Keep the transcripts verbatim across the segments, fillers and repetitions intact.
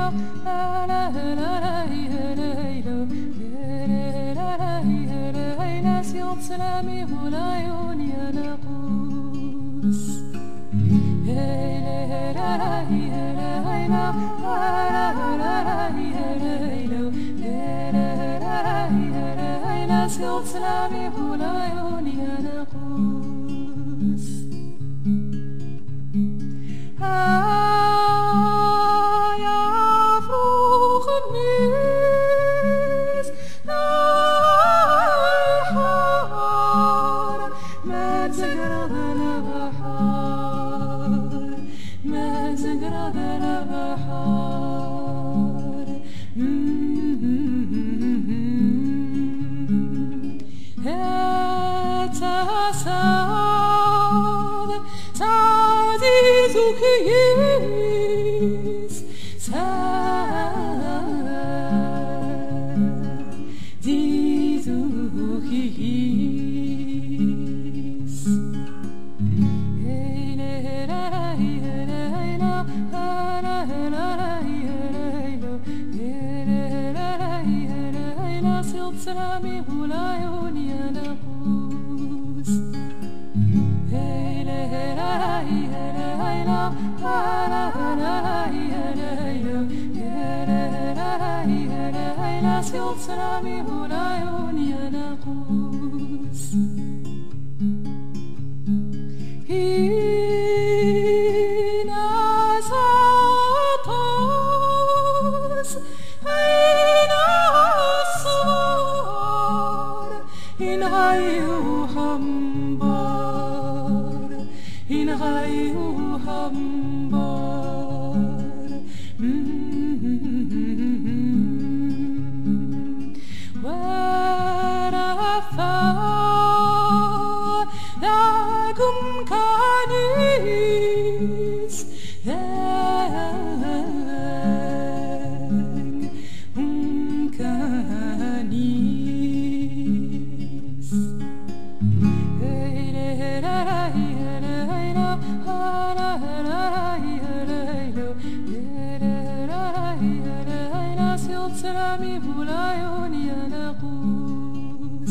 سلامي والعيون يا ناقوس سلامي والعيون يا ناقوس يا فروخ الناس نحار ما تقرب البحار ما تقرب البحار تساد تعزيز كيس تعزيز كيس سلامي والعيون يا ناقوس سلامي والعيون يا ناقوس حين سطاس حين الصبر إن غيو حنبار إن غيو حنبار ورفع لكم كنيس لكم كنيس سلامي والعيون يا ناقوس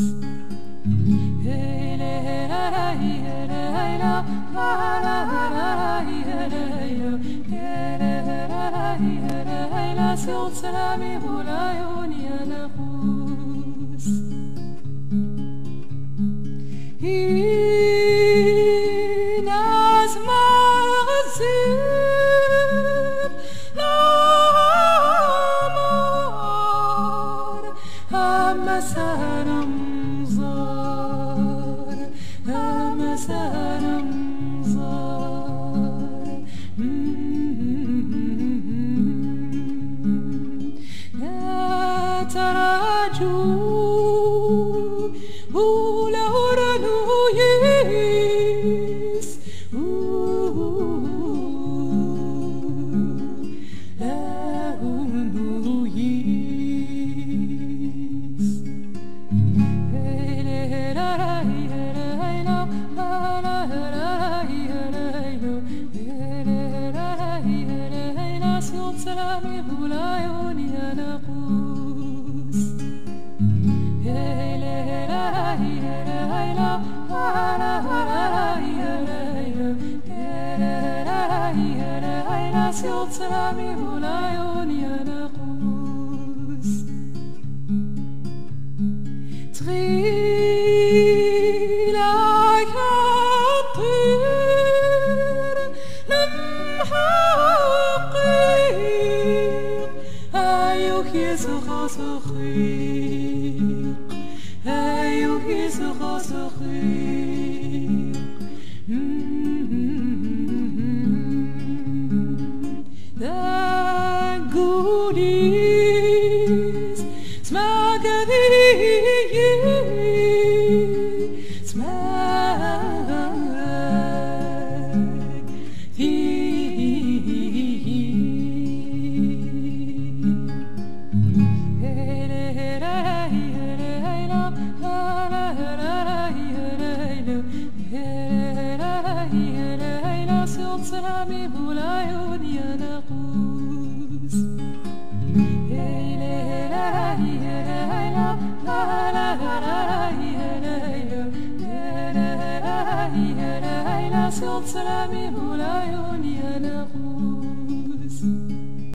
سلامي والعيون يا ناقوس حين أسمع الزير الأمار همس رمزار همس رمزار لا تراجعوا ولا رنوا يس لا رنوا يس سلامي والعيون يا ناقوس سلامي والعيون يا ناقوس تغيلك الطير لمحقق أيوك يسخى سخيق أيوك يسخى سخيق ذا قوليس اسمع كذي اسمع سلامي والعيون يا ناقوس صوت سلامي مولاي وني أنا غوز